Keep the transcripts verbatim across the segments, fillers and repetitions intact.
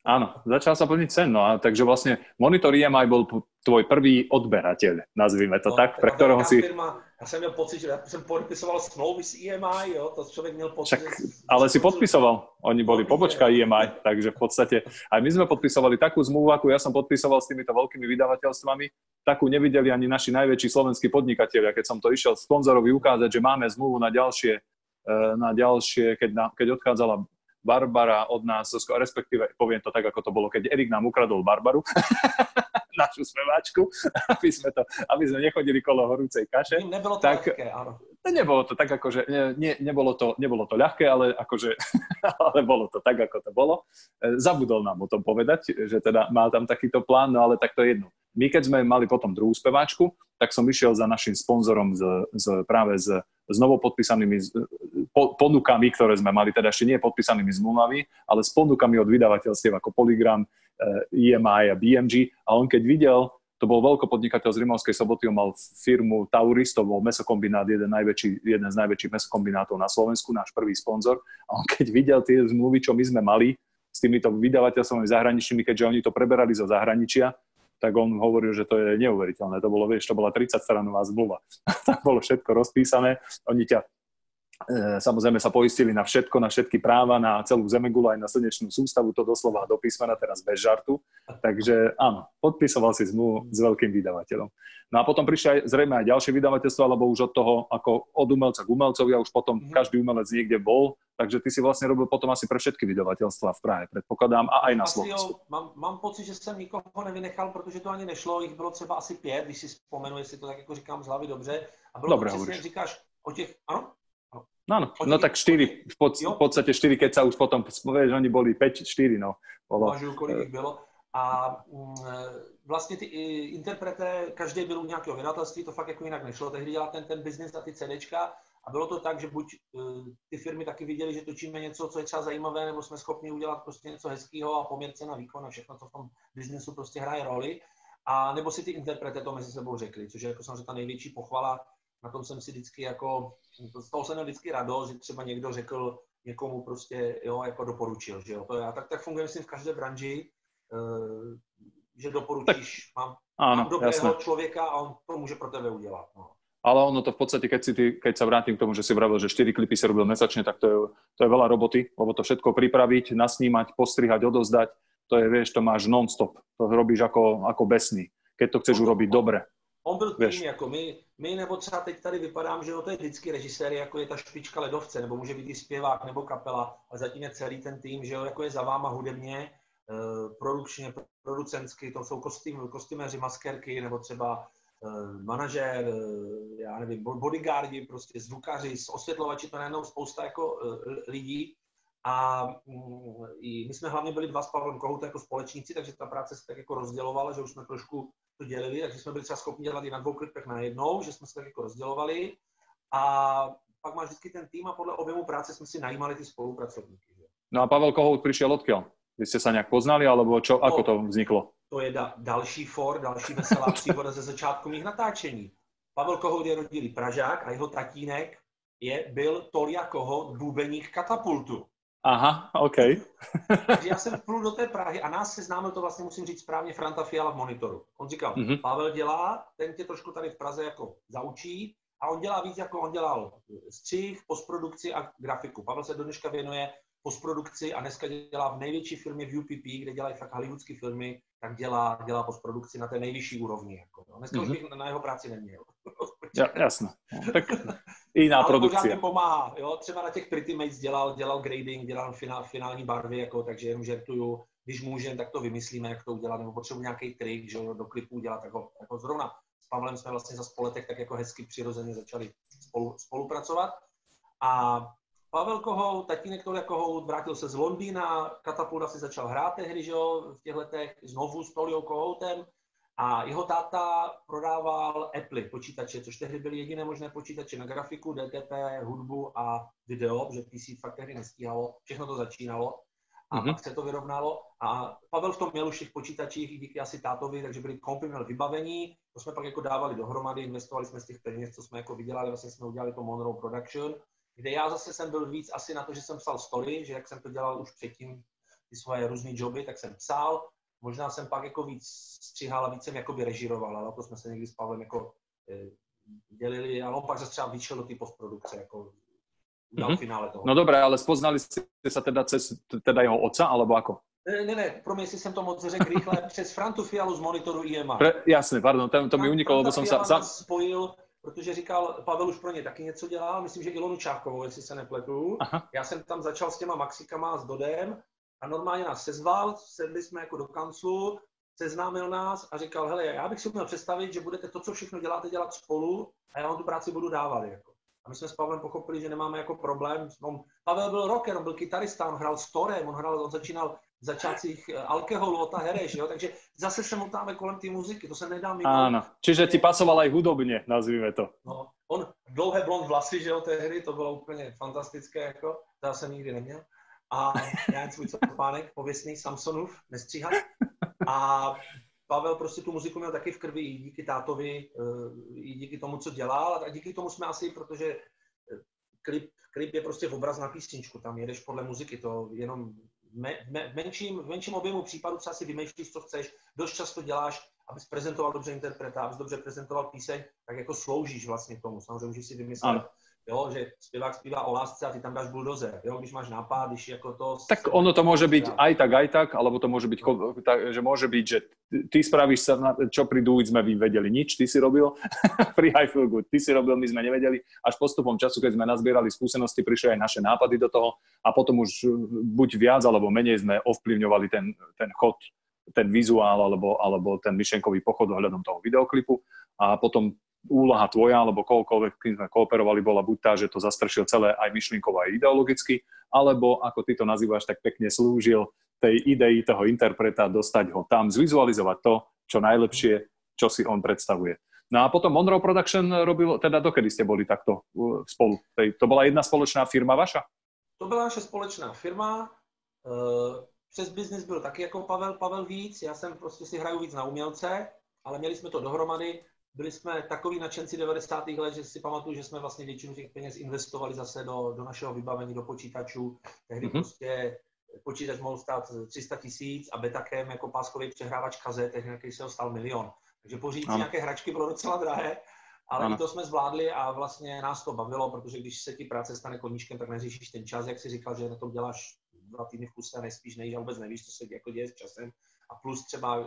Áno, začal sa plniť sen, no a takže vlastne Monitor í em í bol tvoj prvý odberateľ, nazvime to No, tak, pre ktorého si... Firma, já jsem měl pocit, že já jsem podepisoval smlouvy s í em í, jo, to člověk měl pocit, Však, že... ale si podpisoval, oni boli pobočka í em í, takže v podstate aj my sme podpisovali takú zmluvu, ako ja som podpisoval s týmito veľkými vydavateľstvami, takú nevideli ani naši najväčší slovenskí podnikatelia, keď som to išiel sponzorovi ukázať, že máme zmluvu na ďalšie, na ďalšie, keď, na, keď odchádzala Barbara od nás, respektíve poviem to tak, ako to bolo, keď Erik nám ukradol Barbaru, našu speváčku, aby sme, to, aby sme nechodili kolo horúcej kaše. Nebolo to tak, ľahké, áno. Nebolo to tak, akože, ne, ne, nebolo, to, nebolo to ľahké, ale akože, ale bolo to tak, ako to bolo. Zabudol nám o tom povedať, že teda mal tam takýto plán, no ale tak to je jedno. My keď sme mali potom druhú speváčku, tak som išiel za našim sponzorom z, z, práve s, s novopodpísanými po, ponukami, ktoré sme mali, teda ešte nie podpísanými zmluvami, ale s ponukami od vydavateľstiev ako Polygram, í em í a bé em gé. A on keď videl, to bol veľkopodnikateľ z Rimavskej Soboty, on mal firmu Tauris, to bol mesokombinát, jeden, najväčší, jeden z najväčších mesokombinátov na Slovensku, náš prvý sponzor. A on keď videl tie zmluvy, čo my sme mali s týmito vydavateľstvami zahraničnými, keďže oni to preberali zo zahraničia, tak on hovoril, že to je neuveriteľné. To bolo, vieš, to bola tridsaťstranová zmluva. Tam bolo všetko rozpísané. Oni ťa, e, samozrejme sa poistili na všetko, na všetky práva, na celú Zemegulu, aj na slnečnú sústavu, to doslova do písmena, teraz bez žartu. Takže áno, podpisoval si zmluvu s veľkým vydavateľom. No a potom prišli aj, zrejme aj ďalšie vydavateľstvo, alebo už od toho, ako od umelca k umelcovi, a už potom mm. každý umelec niekde bol. Takže ty si vlastne robil potom asi pre všetky vydavateľstvá v Prahe, predpokladám, a aj na Slovensku. Mám, mám pocit, že jsem nikoho nevynechal, protože to ani nešlo, jich bylo třeba asi pět, když si vzpomenu, jestli to tak jako říkám z hlavy dobře. A bylo Dobre, to přesně, jak říkáš, o těch, ano? Áno, no tak štyri, v, pod, v podstate štyri, keď sa už potom, vieš, oni boli päť, štyri, no. Uvažuju, kolik ich bylo. A vlastně ty interpreté, každý byl u nějakého vydavatelství, to fakt jako jinak nešlo, tehdy dělat ten, ten biznis a ty CDčka. A bylo to tak, že buď ty firmy taky viděli, že točíme něco, co je třeba zajímavé, nebo jsme schopni udělat prostě něco hezkého a poměr cena výkon a všechno, co v tom biznesu prostě hraje roli. A nebo si ty interpreté to mezi sebou řekli, což je jako samozřejmě ta největší pochvala. Na tom jsem si vždycky jako, z toho jsem měl vždycky radost, že třeba někdo řekl někomu prostě, jo, jako doporučil, že jo. To je, a tak, tak funguje, myslím, v každé branži, že doporučíš, mám, áno, mám dobrého jasné. člověka a on to může pro tebe udělat. No. Ale ono to v podstate, keď, si ty, keď sa vrátim k tomu, že si vravil, že štyri klipy si robil mesačne, tak to je, to je veľa roboty, lebo to všetko pripraviť, nasnímať, postrihať, odozdať, to je, vieš, to máš non-stop. To robíš ako, ako besný, keď to chceš urobiť dobre. On byl tým, jako my, my, nebo třeba teď tady vypadám, že no, to je vždycky režisér, jako je ta špička ledovce, nebo může být i zpěvák, nebo kapela, a zatím je celý ten tým, že jo, jako je za váma hudebně, uh, produkčně, producentsky, to jsou kostým, kostyméři, maskérky, nebo třeba uh, manažér, uh, já nevím, bodyguardi, prostě zvukaři, osvětlovači, to najednou spousta jako uh, lidí. A um, i my jsme hlavně byli dva s Pavlem Kohoutem jako společníci, takže ta práce se tak jako rozdělovala, že už jsme trošku to dělili, takže jsme byli třeba schopni dělat i na dvou klipech najednou, že jsme se tak jako rozdělovali. A pak máš vždycky ten tým a podle objemu práce jsme si najímali ty spolupracovníky. Že? No a Pavel Kohout prišiel odkiaľ? Vy ste sa nejak poznali, alebo čo, ako to vzniklo? To je da, další for, další veselá příhoda ze začátku mých natáčení. Pavel Kohout je rodilý Pražák a jeho tatínek je, byl Tolia Kohout, bubeník Katapultu. Aha, OK. Takže já jsem vplul do té Prahy a nás seznámil, to vlastně musím říct správně, Franta Fiala v Monitoru. On říkal, mm-hmm. Pavel dělá, ten tě trošku tady v Praze jako zaučí a on dělá víc, jako on dělal střih, postprodukci a grafiku. Pavel se do dneška věnuje postprodukci a dneska dělá v největší firmě v U P P, kde dělají fakt hollywoodské filmy, tak dělá, dělá postprodukci na té nejvyšší úrovni. Jako, no. Dneska mm-hmm. už bych na jeho práci neměl. Ja, jasné. No, tak iná produkcia. Ale pomáhá, jo? Třeba na těch Pretty Mates dělal, dělal grading, dělal finál, finální barvy, jako, takže jenom žertuju, když můžeme, tak to vymyslíme, jak to udělat, nebo potřebuji nějaký trik, že do klipů dělat, tak ho, jako zrovna s Pavlem jsme vlastně za spoletek tak jako hezky přirozeně začali spolu, spolupracovat. A Pavel Kohout, tatínek Tolia Kohout, vrátil se z Londýna, Katapult si začal hrát tehdy, že jo, v těch letech, znovu s Toliou Kohoutem. A jeho táta prodával Apple počítače, což tehdy byly jediné možné počítače na grafiku, D T P, hudbu a video, protože P C fakt tehdy nestíhalo, všechno to začínalo a mm-hmm. pak se to vyrovnalo. A Pavel v tom měl už těch počítačích díky asi tátovi, takže byli kompletně vybavení, to jsme pak jako dávali dohromady, investovali jsme z těch peněz, co jsme jako vydělali, vlastně jsme udělali to Monroe Production, kde já zase jsem byl víc asi na to, že jsem psal story, že jak jsem to dělal už předtím, ty svoje různý joby, tak jsem psal. Možná jsem pak jako víc stříhal a víc jsem jakoby režíroval, ale to jsme se někdy s Pavlem jako dělili, ale on pak zase třeba vyšel do té postprodukce, jako udělal mm-hmm. finále toho. No dobré, ale spoznali ste sa teda cez teda jeho otca, alebo ako? Ne, ne, ne, pro mě, jestli jsem to moc řekl rychle, přes Frantu Fialu z monitoru I M A. Pre, jasne, pardon, to, to mi uniklo, lebo som sa... Franta spojil, protože říkal, Pavel už pro ně taky něco dělal, myslím, že Ilonu Čákovou, jestli se nepletu. Aha. Já jsem tam začal s těma Maxikama s Dodem a normálně nás sezval, sedli jsme jako do kanclu, seznámil nás a říkal, hele, já bych si uměl představit, že budete to, co všechno děláte, dělat spolu a já vám tu práci budu dávat. Jako. A my jsme s Pavlem pochopili, že nemáme jako problém. On, Pavel byl rocker, on byl kytarista, on hrál s Torem, on, hrál, on začínal v začátcích Alkoholu, Ota Hereš, jo? Takže zase se motáme kolem té muziky, to se nedá mimo. Áno, čiže ti pasoval aj hudobně, nazvíme to. No, on dlouhé blond vlasy, že jo, té hry, to bylo úplně fantastické, jako, to já jsem nikdy neměl. A já jen svůj copánek, pověstný Samsonův, nestříhat. A Pavel prostě tu muziku měl taky v krvi i díky tátovi, i díky tomu, co dělal. A díky tomu jsme asi, protože klip, klip je prostě obraz na písničku, tam jedeš podle muziky, to jenom me, me, v, menším, v menším objemu případů třeba si vymýšlíš, co chceš, dost často děláš, abys prezentoval dobře interpreta, abys dobře prezentoval píseň, tak jako sloužíš vlastně k tomu. Samozřejmě můžeš si vymyslet, jo, že zpěvák zpívá o lásce a ty tam dáš buldozer, jo, když máš nápad, když jako to... Tak ono to môže byť aj tak, aj tak, alebo to môže byť, že môže byť, že ty spravíš sa, na, čo pri Do It sme vedeli nič, ty si robil, pri I Feel Good, ty si robil, my sme nevedeli, až postupom času, keď sme nazbierali skúsenosti, prišli aj naše nápady do toho a potom už buď viac, alebo menej sme ovplyvňovali ten, ten chod, ten vizuál, alebo, alebo ten myšlenkový pochod ohľadom toho videoklipu a potom úloha tvoja, alebo kohokoľvek, kým sme kooperovali, bola buď tá, že to zastršil celé aj myšlienkovo, aj ideologicky, alebo, ako ty to nazývaš, tak pekne slúžil tej idei toho interpreta, dostať ho tam, zvizualizovať to, čo najlepšie, čo si on predstavuje. No a potom Monroe Production robil, teda dokedy ste boli takto spolu? To bola jedna spoločná firma vaša? To byla naše společná firma. Přes biznis byl taky jako Pavel, Pavel víc. Já jsem prostě si hraju víc na umělce, ale měli jsme to dohromady. Byli jsme takový nadšenci devadesátých let, že si pamatuju, že jsme vlastně většinu těch peněz investovali zase do, do našeho vybavení, do počítačů. Tehdy mm-hmm. prostě počítač mohl stát tři sta tisíc a Betacam jako páskový přehrávač kazet, nějaký se ho stál milion. Takže pořídit si nějaké hračky bylo docela drahé, ale ano. I to jsme zvládli a vlastně nás to bavilo, protože když se ti práce stane koníčkem, tak neřešíš ten čas, jak si říkal, že na tom děláš dva týdny v kuse a nespíš, nejíš a vůbec nevíš, co se jako děje s časem. A plus třeba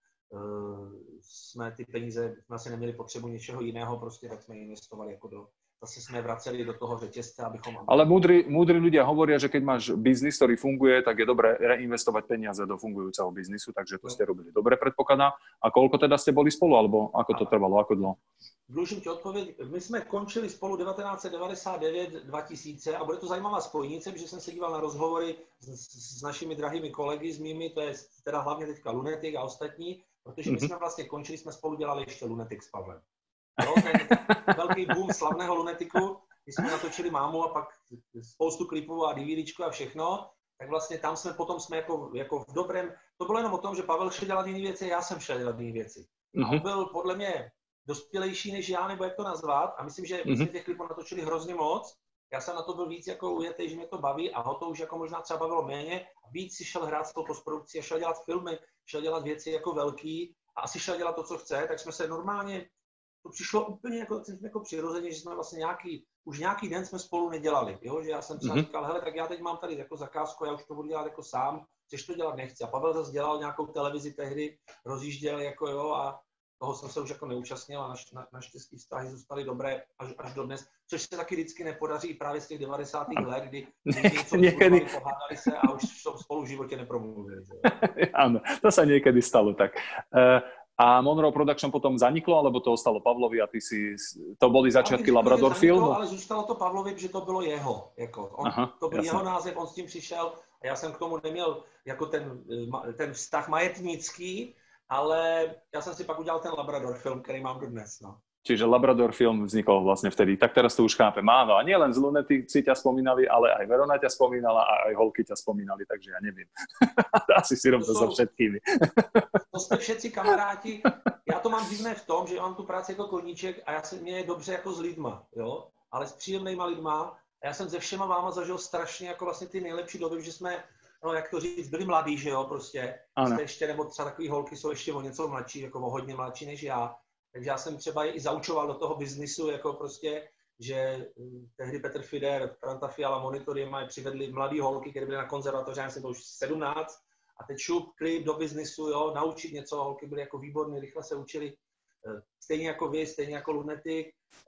Uh, jsme ty peníze, jsme asi neměli potřebu něčeho jiného, prostě tak jsme investovali jako do, zase jsme vraceli do toho řetězce, abychom... Ale múdri, múdri ľudia hovoria, že keď máš biznis, ktorý funguje, tak je dobré reinvestovať peniaze do fungujúceho biznisu, takže to ste robili dobre, predpokladám. A koľko teda ste boli spolu, alebo ako to trvalo, ako dlho? Dlužím ti odpověď. My jsme končili spolu devatenáct set devadesát devět dva tisíce a bude to zajímavá spojnice, protože jsem se díval na rozhovory s, s našimi drahými kolegy, s mými, to je teda hlavně teďka Lunatic a ostatní, protože my jsme vlastně končili, jsme spolu dělali ještě Lunatic s Pavlem. Jo, ten velký boom slavného Lunaticu, když jsme natočili Mámu a pak spoustu klipů a DVDčku a všechno, tak vlastně tam jsme potom jsme jako, jako v dobrém, to bylo jenom o tom, že Pavel šel dělat jiné věci, já jsem šel dělat jiné věci. A on byl podle mě dospělejší než já, nebo jak to nazvat, a myslím, že my jsme těch klipů natočili hrozně moc. Já jsem na to byl víc jako ujetý, že mě to baví a ho to už jako možná třeba bavilo méně. A víc si šel hrát s tou postprodukcí a šel dělat filmy, šel dělat věci jako velký a asi šel dělat to, co chce, tak jsme se normálně, to přišlo úplně jako, jako přirozeně, že jsme vlastně nějaký, už nějaký den jsme spolu nedělali, jo? Že já jsem třeba mm-hmm. říkal, hele, tak já teď mám tady jako zakázku, já už to budu dělat jako sám, chceš to dělat, nechci. A Pavel zase dělal nějakou televizi tehdy, rozjížděl jako jo a toho jsem se už jako neúčastnil a naš, na, naštěstí vztahy zůstaly dobré až, až do dnes, což se taky vždycky nepodaří právě z těch devadesátých let, kdy něco niekedy... pohádali se a už spolu v životě nepromluvili. Áno, to sa niekedy stalo tak. Uh, a Monroe Production potom zaniklo, alebo to ostalo Pavlovi a ty si, to boli začiatky Labrador Filmu? Ale zůstalo to Pavlovi, protože to bylo jeho. Jako. On, Aha, to byl jasný. Jeho název, on s tím přišel a já jsem k tomu neměl jako ten, ten vztah majetnický, ale ja som si pak udělal ten Labrador film, ktorý mám dodnes. No. Čiže Labrador film vznikol vlastne vtedy. Tak teraz to už chápem. Áno, a nie len z Lunatici ťa spomínali, ale aj Verona ťa spomínala a aj holky ťa spomínali, takže ja neviem. Asi si robím to so všetkými. To ste všetci kamaráti. Ja to mám divné v tom, že mám tu práci jako koníček a ja se, mne je dobře jako s lidma, jo? Ale s příjemnejma lidma. A ja som se všema váma zažil strašně jako vlastně ty nejlepší doby, že jsme no jak to říct, byli mladí, že jo, prostě. Jste ještě, nebo třeba takový holky jsou ještě o něco mladší, jako o hodně mladší než já. Takže já jsem třeba i zaučoval do toho biznisu, jako prostě, že tehdy Petr Fider, Franta Fiala, Monitory mají přivedli mladý holky, které byly na konzervatoři, já jsem to už sedmnáct, a teď šup, klip do biznisu, jo, naučit něco, holky byly jako výborné, rychle se učili. Stejně jako vy, stejně jako Lunatic.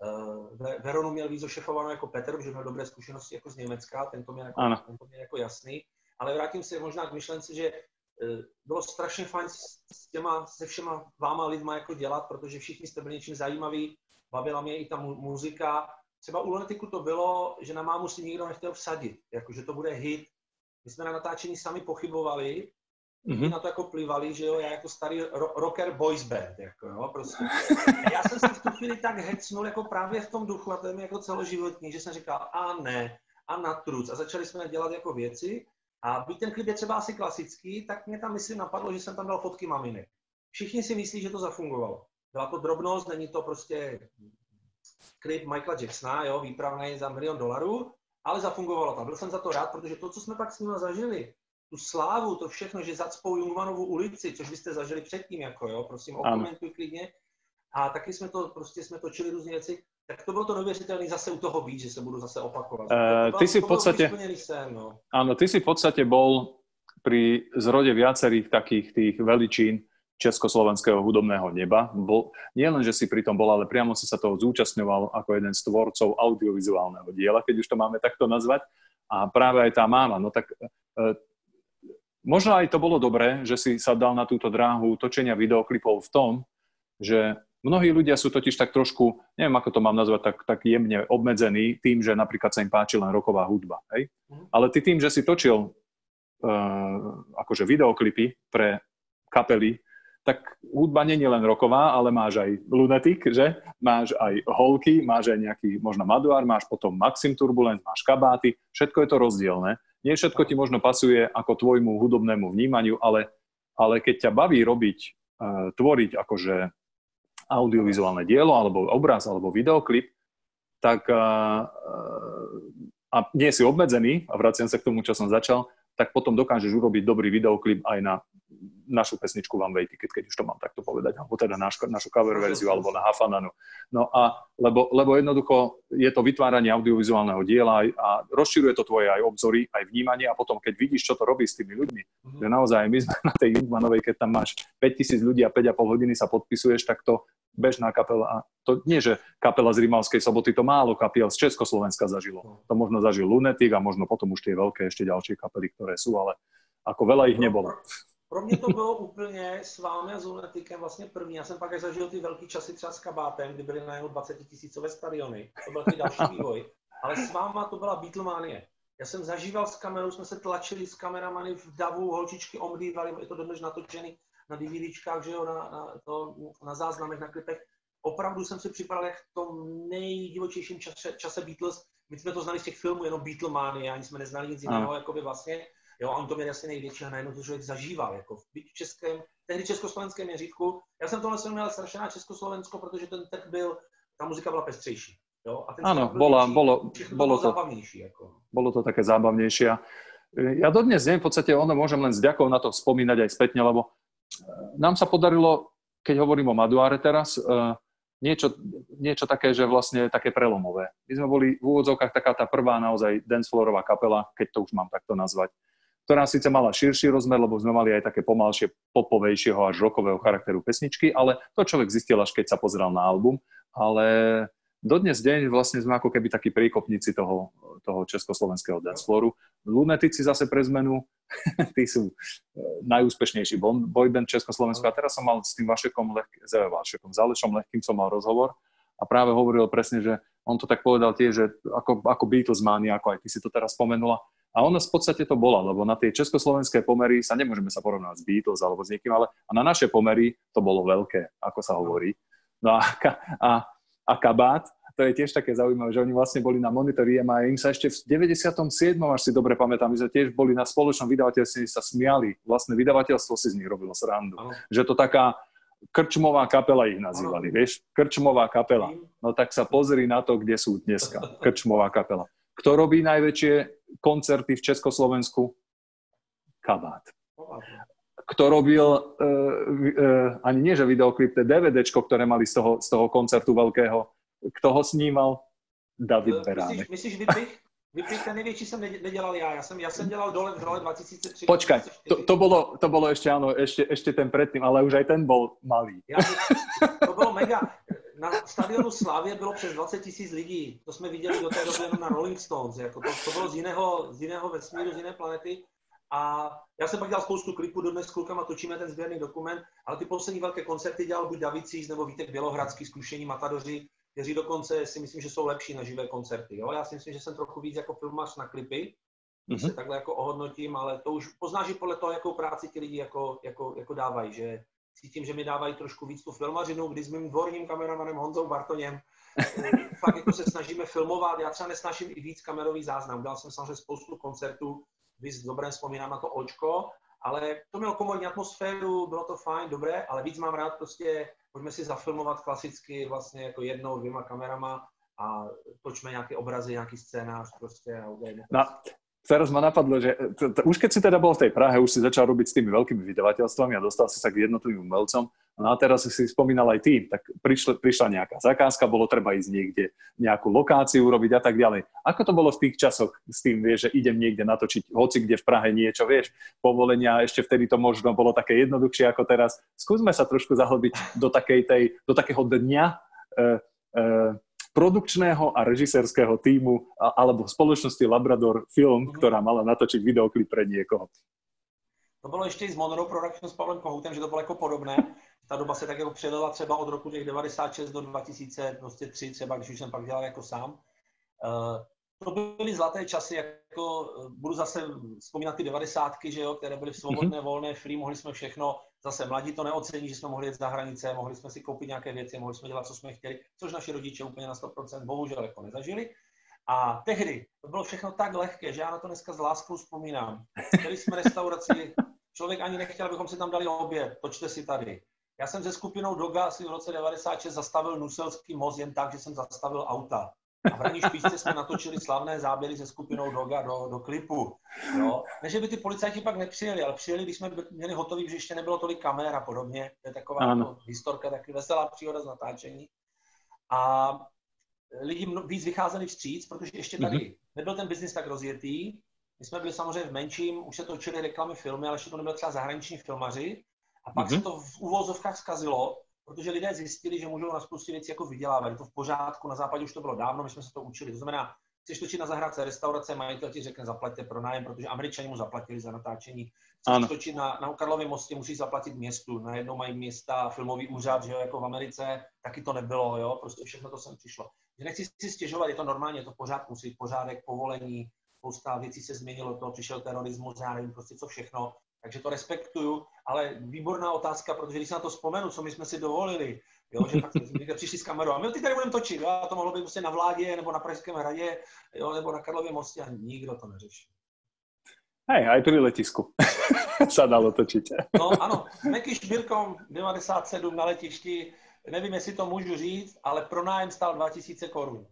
Veronu měl víc ošefovanou jako Petr, protože měl dobré zkušenosti jako z Německa, ten to měl jako, ten to měl jako jasný. Ale vrátím se možná k myšlence, že bylo strašně fajn s těma, se všema váma lidma jako dělat, protože všichni jste byli něčím zajímaví, bavila mě i ta mu- muzika. Třeba u Lunaticu to bylo, že na mámu si nikdo nechtěl vsadit, jako že to bude hit. My jsme na natáčení sami pochybovali, mm-hmm. na to jako plivali, že jo, já jako starý ro- rocker boys band, jako jo, prostě. A já jsem se v tu chvíli tak hecnul jako právě v tom duchu, a to je mi jako celoživotní, že jsem říkal a ne, a na truc. A začali jsme dělat jako věci. A byť ten klip je třeba asi klasický, tak mě tam myslím napadlo, že jsem tam dal fotky maminek. Všichni si myslí, že to zafungovalo. Byla to drobnost, není to prostě klip Michaela Jacksona, jo, výpravný za milion dolarů, ale zafungovalo to. Byl jsem za to rád, protože to, co jsme pak s nimi zažili, tu slávu, to všechno, že zacpou Jungmannovu ulici, což vy jste zažili předtím, jako jo, prosím, okomentuj klidně. A taky jsme to, prostě jsme točili různé věci. Tak to bylo to neuvěřiteľné zase u toho být, že sa budú zase opakovať. Uh, ty si v podstate, sen, no. Áno, ty si v podstate bol pri zrode viacerých takých tých veličín československého hudobného neba. Bol, nie len, že si pri tom bol, ale priamo si sa toho zúčastňoval ako jeden z tvorcov audiovizuálneho diela, keď už to máme takto nazvať. A práve aj tá máma. No tak uh, možno aj to bolo dobré, že si sa dal na túto dráhu točenia videoklipov v tom, že mnohí ľudia sú totiž tak trošku, neviem ako to mám nazvať, tak, tak jemne obmedzení tým, že napríklad sa im páči len rocková hudba. Hej? Mm. Ale ty tým, že si točil uh, akože videoklipy pre kapely, tak hudba nie je len rocková, ale máš aj Lunatic, že? Máš aj Holky, máš aj nejaký možno Maduár, máš potom Maxim Turbulent, máš Kabáty, všetko je to rozdielne. Nie všetko ti možno pasuje ako tvojmu hudobnému vnímaniu, ale, ale keď ťa baví robiť, uh, tvoriť akože audiovizuálne dielo, alebo obraz, alebo videoklip, tak a, a nie si obmedzený, a vraciam sa k tomu, čo som začal, tak potom dokážeš urobiť dobrý videoklip aj na našu pesničku One Way Ticket, keď už to mám takto povedať, alebo teda naš, našu cover verziu, alebo na Hafananu. No a, lebo, lebo jednoducho je to vytváranie audiovizuálneho diela a rozširuje to tvoje aj obzory, aj vnímanie a potom, keď vidíš, čo to robí s tými ľuďmi, mm-hmm. že naozaj my sme na tej Jungmannovej, keď tam máš päťtisíc ľudí a päť a pol hodiny sa podpisuješ, tak to bežná kapela, a to nie, že kapela z Rimavskej Soboty, to málo kapiel z Československa zažilo. To možno zažil Lunatic a možno potom už tie veľké ešte ďalšie kapely, ktoré sú, ale ako veľa ich nebolo. Pro mě to bylo úplně s vámi a s Lunaticem vlastně první. Já jsem pak až zažil ty velký časy třeba s Kabátem, kdy byly na jeho dvacetitisícové stadiony. To byl ty další vývoj. Ale s váma to byla Beatlemanie. Já jsem zažíval s kamerou, jsme se tlačili s kameramany v davu, holčičky omdývali, je to dodnes natočený na DVDčkách, že jo, na, na, to, na záznamech, na klipech. Opravdu jsem si připadal jak v tom nejdivočejším čase, čase Beatles. My jsme to znali z těch filmů, jenom Beatlemanie, ani jsme neznali nic jiného, jakoby vlastně. Jo, a on to měl asi největší a najednou to člověk zažíval, jako v byť českém, tehdy československém měřítku. Já jsem tohle jsem měl strašně na Československo, protože ten trh byl, ta muzika byla pestřejší. Jo, a ten áno, bola, větší, bolo, bolo, to, zábavnejší. Jako. Bolo to také zábavnejšie. Ja dodnes neviem, v podstate ono môžem len s ďakou na to spomínať aj spätne, lebo nám sa podarilo, keď hovorím o Maduáre teraz, niečo, niečo také, že vlastne také prelomové. My sme boli v úvodzovkách taká tá prvá naozaj dancefloorová kapela, keď to už mám takto nazvať, ktorá síce mala širší rozmer, lebo sme mali aj také pomalšie, popovejšieho až rockového charakteru pesničky, ale to človek zistil, až keď sa pozeral na album. Ale dodnes deň vlastne sme ako keby takí príkopníci toho, toho československého danceflooru. Lunatici zase pre zmenu, tí sú najúspešnejší boyband Československa. A teraz som mal s tým Vašekom, Leh- s Vašekom, s Alešom Lehkým som mal rozhovor a práve hovoril presne, že on to tak povedal tiež, že ako, ako Beatles mánia, ako aj ty si to teraz spomenula. A ono v podstate to bola, lebo na tie československé pomery sa nemôžeme sa porovnať s Beatles alebo s niekým, ale a na naše pomery to bolo veľké, ako sa hovorí. No a, a, a Kabát, to je tiež také zaujímavé, že oni vlastne boli na Monitory a im sa ešte v deväťdesiatom siedmom, až si dobre pamätám, my sme tiež boli na spoločnom vydavateľstve, sa smiali. Vlastne vydavateľstvo si z nich robilo srandu. Ano. Že to taká krčmová kapela ich nazývali, ano. Vieš? Krčmová kapela. No tak sa pozri na to, kde sú dneska. Krčmová kapela. Kto robí najväčšie koncerty v Československu? kabát. Kto robil, uh, uh, ani nie, že videoklip, to je DVDčko, ktoré mali z toho, z toho koncertu veľkého. Kto ho snímal? David Beránek. Myslíš, myslíš Vypich? Vypich, ten největší jsem nedělal já. Já jsem, já jsem dělal dole v role dva tisíce tři. Počkaj, to, to, bolo, to bolo ešte, áno, ešte, ešte ten predtým, ale už aj ten bol malý. Já, to bylo mega. Na stadionu Slavie bylo přes dvacet tisíc lidí. To jsme viděli do té doby jenom na Rolling Stones. Jako to, to bylo z jiného, z jiného vesmíru, z jiné planety. A já jsem pak dělal spoustu klipů, dodnes s klukama točíme ten sběrný dokument, ale ty poslední velké koncerty dělal buď David Cíž nebo Vítek Bělohradský, zkušení matadoři, kteří dokonce si myslím, že jsou lepší na živé koncerty. Jo? Já si myslím, že jsem trochu víc jako filmař na klipy, když mm-hmm. se takhle jako ohodnotím, ale to už poznáš i podle toho, jakou práci ti lidi jako, jako, jako dávají, že cítím, že mi dávají trošku víc tu filmařinu, kdy s mým dvorním kameramanem Honzou Bartoněm fakt jako se snažíme filmovat, já třeba nesnáším i víc kamerový záznam, udělal jsem samozřejmě spoustu koncertů, víc dobré vzpomínám na to Očko, ale to mělo komorní atmosféru, bylo to fajn, dobré, ale víc mám rád prostě, pojďme si zafilmovat klasicky vlastně jako jednou, dvěma kamerama a točme nějaké obrazy, nějaký scénář prostě a udělejme to. No, teraz ma napadlo, že t- t- už keď si teda bol v tej Prahe, už si začal robiť s tými veľkými vydavateľstvami a dostal si sa k jednotlivým umelcom. No a teraz si spomínal aj ty, tak prišla, prišla nejaká zakázka, bolo treba ísť niekde, nejakú lokáciu urobiť a tak ďalej. Ako to bolo v tých časoch s tým, vieš, že idem niekde natočiť, hoci kde v Prahe niečo, vieš, povolenia, ešte vtedy to možno bolo také jednoduchšie ako teraz. Skúsme sa trošku zahlbiť do takej tej, do takého dňa e, e, produkčného a režisérskeho týmu alebo spoločnosti Labrador Film, ktorá mala natočiť videoklip pre niekoho. To bylo ještě i s Monroe Production s Pavlem Kohoutem, že to bylo jako podobné. Ta doba se tak jako přelela třeba od roku těch devadesát šest do dva tisíce tři třeba, když už jsem pak dělal jako sám. Uh, to byly zlaté časy, jako budu zase vzpomínat ty devadesátky, že jo, které byly svobodné, mm-hmm. volné, free, mohli jsme všechno, zase mladí to neocení, že jsme mohli jet za hranice, mohli jsme si koupit nějaké věci, mohli jsme dělat, co jsme chtěli, což naši rodiče úplně na sto procent bohužel jako nezažili. A tehdy to bylo všechno tak lehké, že já na to dneska s láskou vzpomínám. Chtěli jsme restauraci, člověk ani nechtěl, abychom si tam dali oběd, točte si tady. Já jsem se skupinou Doga asi v roce devadesát šest zastavil Nuselský most jen tak, že jsem zastavil auta. A v Hraní špičce jsme natočili slavné záběry se skupinou Doga do, do klipu. Jo? Ne, že by ty policajti pak nepřijeli, ale přijeli, když jsme měli hotový, že ještě nebylo tolik kamer a podobně. To je taková jako historka, taky veselá příhoda z natáčení. A lidi víc vycházeli vstříc, protože ještě tady mm-hmm. nebyl ten biznis tak rozjetý. My jsme byli samozřejmě v menším, už se točily reklamy, filmy, ale ještě to nebyly třeba zahraniční filmaři. A pak mm-hmm. se to v uvozovkách zkazilo, protože lidé zjistili, že můžou na spoustu věcí jako vydělávat. Je to v pořádku, na západě už to bylo dávno, my jsme se to učili. To znamená, chceš točit na zahrádce restaurace, majitel ti řekne zaplaťte pronájem, protože Američani mu zaplatili za natáčení. Chceš ano. točit na, na Karlově mostě, musíš zaplatit městu. Najednou mají města filmový úřad, že jo, jako v Americe, taky to nebylo, jo, prostě všechno to sem přišlo. Že nechci si stěžovat, je to normálně, je to v pořádku, musí pořádek, povolení, spousta věcí se změnilo, to přišel terorismus, já nevím prostě co všechno. Takže to respektuju, ale výborná otázka, protože když se na to vzpomenu, co my jsme si dovolili, jo, že fakt jsme přišli s kamerou a my ty tady budeme točit, jo, a to mohlo být prostě na Vládě, nebo na Pražském hradě, jo, nebo na Karlově mostě a nikdo to neřeší. Hej, aj pri letisku sa dalo točiť. No ano, Meky Šbírkom devadesát sedm na letišti, nevím, jestli to můžu říct, ale pronájem stál dva tisíce korun.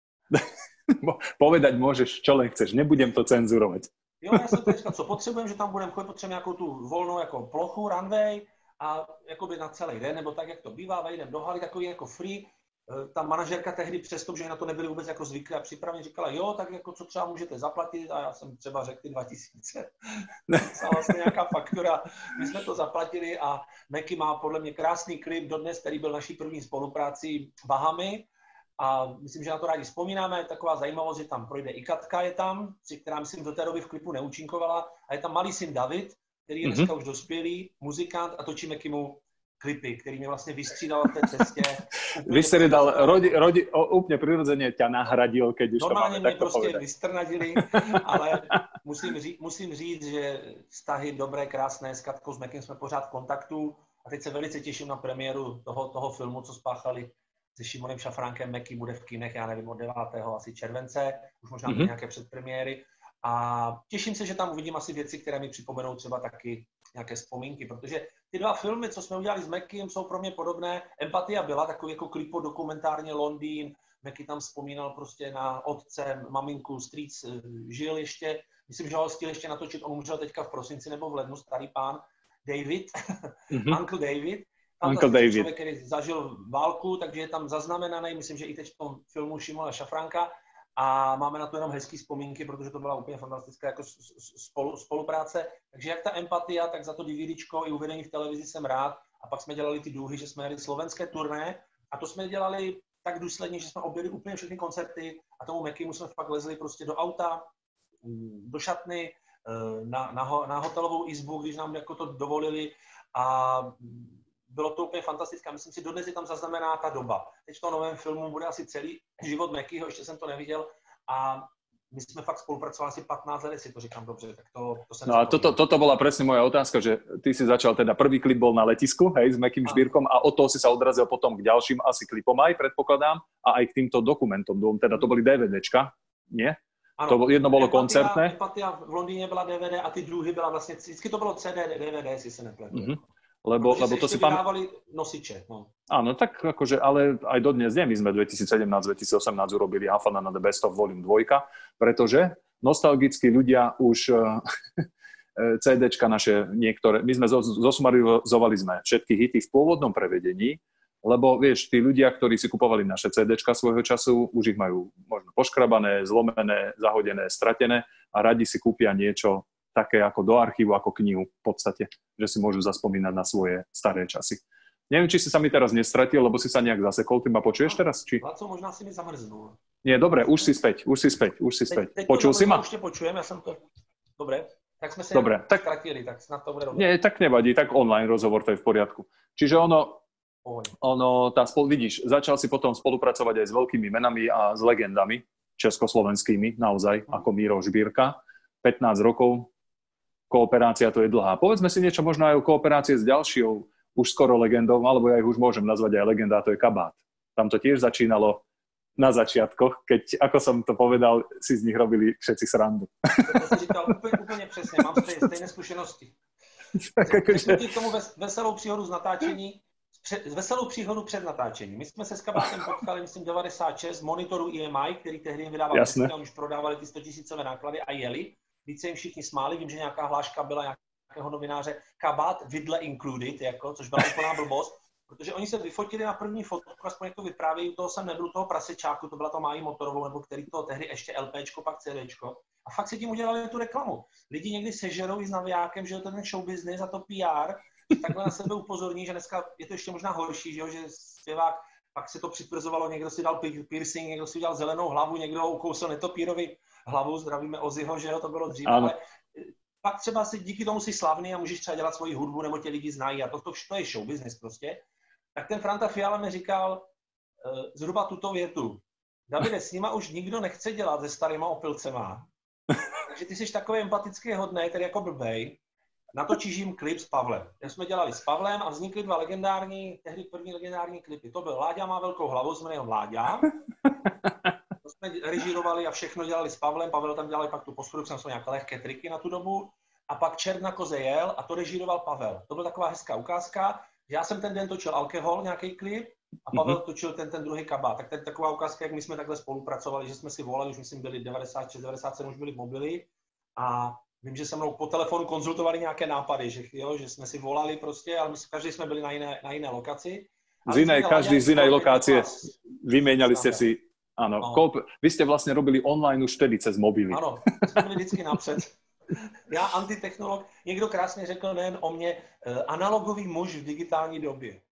Povedať môžeš, čo len chceš, nebudem to cenzurovať. Jo, já jsem teďka, co potřebujeme, že tam budeme chodit, potřebujeme nějakou tu volnou jako plochu, runway a jakoby na celý den, nebo tak, jak to bývá, vejdem do haly, takový jako free. Ta manažerka tehdy přesto, že na to nebyli vůbec jako zvyklí a připraveni, říkala, jo, tak jako co třeba můžete zaplatit a já jsem třeba řekl ty dva tisíce. Vlastně nějaká faktura, my jsme to zaplatili a Meky má podle mě krásný klip dodnes, který byl naší první spolupráci Bahamy. A myslím, že na to rádi vzpomínáme, taková zajímavost, že tam projde i Katka je tam, která myslím do té doby v klipu neúčinkovala, a je tam malý syn David, který je dneska mm-hmm. už dospělý, muzikant a točíme k mu klipy, který mě vlastně vystřídal v té cestě. Vystřídal, rodi, rodi, úplně přirozeně tě nahradil, keď už normálně to máme mě prostě vystrnadili, ale musím, ří, musím říct, že vztahy dobré, krásné, s Katkou, s Mekem jsme pořád v kontaktu a teď se velice těším na premiéru toho, toho filmu, co spáchali se Šimonem Šafránkem. Meky bude v kinech, já nevím, od devátého asi července, už možná mm-hmm. nějaké předpremiéry. A těším se, že tam uvidím asi věci, které mi připomenou třeba taky nějaké vzpomínky, protože ty dva filmy, co jsme udělali s Mekim, jsou pro mě podobné. Empatia byla takový jako klipo dokumentárně Londýn, Meky tam vzpomínal prostě na otce, maminku, strýc žil ještě, myslím, že ho chtěl ještě natočit, on umřel teďka v prosinci nebo v lednu, starý pán David, mm-hmm. Uncle David. Uncle David. Člověk, který zažil válku, takže je tam zaznamenaný, myslím, že i teď v tom filmu Šimona Šafránka a máme na to jenom hezký vzpomínky, protože to byla úplně fantastická jako spolu, spolupráce. Takže jak ta empatia, tak za to DVDčko i uvedení v televizi jsem rád. A pak jsme dělali ty důhy, že jsme jeli slovenské turné a to jsme dělali tak důsledně, že jsme objeli úplně všechny koncerty a tomu Mekimu jsme pak lezli prostě do auta, do šatny, na, na, na hotelovou izbu, když nám jako to dovolili a bylo to úplně fantastické. Myslím si, dodnes je tam zaznamená ta doba. Teď v tom novém filmu bude asi celý život Mekyho, ještě jsem to neviděl a my jsme fakt spolupracovali asi pätnásť let, si to říkám dobře, tak to, to jsem... No a toto, toto bola presne moja otázka, že ty si začal teda, prvý klip bol na letisku, hej, s Mekým Žbírkom a od toho si sa odrazil potom k ďalším asi klipom aj, predpokladám, a aj k týmto dokumentom, teda to boli DVDčka, nie? Ano, to jedno bolo empatia, koncertné. Empatia v Londýne byla D V D a ty druhy byla vlastně, vždycky to bylo C D, D V D, si se nepletu. Mm-hmm. Lebo, lebo to si vydávali nosiče. No. Áno, tak akože, ale aj dodnes nie. My sme dvetisícsedemnásť dvetisícosemnásť urobili Hafana na The Best of Volume dva, pretože nostalgickí ľudia už CDčka naše niektoré, my sme zosumarizovali sme všetky hity v pôvodnom prevedení, lebo vieš, tí ľudia, ktorí si kupovali naše CDčka svojho času, už ich majú možno poškrabané, zlomené, zahodené, stratené a radi si kúpia niečo také ako do archívu, ako knihu v podstate, že si môžu zaspomínať na svoje staré časy. Neviem, či si sa mi teraz nestratil, lebo si sa nejak zasekol. Ty ma počuješ teraz? Či... Laco, možná si mi zamrznul. Nie, dobre, už si späť, už si späť, už si späť. Teď, teď Počul si ma? Už te počujem, ja som to... Dobre, tak sme sa dobre, tak... stratili, tak snad to bude dobre. Nie, tak nevadí, tak online rozhovor, to je v poriadku. Čiže ono, ono tá spol... vidíš, začal si potom spolupracovať aj s veľkými menami a s legendami československými, naozaj, ako Miro Žbírka. pätnásť rokov, kooperácia to je dlhá. Povedzme si niečo možno aj o kooperácie s ďalšou, už skoro legendou, alebo ja ich už môžem nazvať aj legenda, to je Kabát. Tam to tiež začínalo na začiatkoch, keď, ako som to povedal, si z nich robili všetci srandu. To si říkal úplně, úplně přesně, mám stejné zkušenosti. Řeknu ti k tomu veselou příhodu z natáčení, před, veselou příhodu před natáčením. My jsme se s Kabátem potkali, myslím, devadesát šest monitoru E M I, který tehdy jim vydával, už prodávali ty sto tisícové náklady a jeli. Více jim všichni smáli, vím, že nějaká hláška byla nějakého novináře Kabát vidle included, jako, což byla úplná blbost, protože oni se vyfotili na první fotku, aspoň jak to vyprávějí, toho jsem nebyl, toho prasečáku, to byla to Máji Motorovou, nebo který to tehdy ještě LPčko, pak CDčko. A fakt si tím udělali tu reklamu. Lidi někdy sežerou i s navijákem, že je to ten show business a to P R, takhle na sebe upozorní, že dneska je to ještě možná horší, že, jo, že zpěvák, pak se to přitvrzovalo, někdo si dal piercing, někdo si udělal zelenou hlavu, někdo ukousil netopírovi hlavu, zdravíme Ozzyho, že jo, to bylo dřív, ale pak třeba si díky tomu si slavný a můžeš třeba dělat svoji hudbu, nebo tě lidi znají a to, to, to je show business prostě. Tak ten Franta Fiala mi říkal uh, zhruba tuto větu. Davide, s nima už nikdo nechce dělat se starýma opilcema, takže ty jsi takový empatický hodnej, tedy jako blbej, natočíš jim klip s Pavlem. Jak jsme dělali s Pavlem a vznikly dva legendární, tehdy první legendární klipy. To byl Láďa má velkou hlavu, jsme jenom Láďa. To jsme režírovali a všechno dělali s Pavlem. Pavel tam dělali pak tu postprodukci, jsou nějaké lehké triky na tu dobu. A pak Čert na koze jel a to režíroval Pavel. To byla taková hezká ukázka. Já jsem ten den točil Alkohol, nějaký klip, a Pavel mm-hmm. točil ten, ten druhý Kabát. Tak ten taková ukázka, jak my jsme takhle spolupracovali, že jsme si volali, už myslím byli devadesát šest devadesát sedm, už byli mobily. A vím, že se mnou po telefonu konzultovali nějaké nápady, že, jo, že jsme si volali prostě, ale my, každý jsme byli na jiné, na jiné lokaci. Z inej, každý z inej lokácie, vymieniali ste si, áno, no. Kooper, vy ste vlastne robili online už vtedy cez mobily. Ano, jsme byli vždycky napřed. Já, antitechnolog, někdo krásně řekl nejen o mě, analogový muž v digitální době.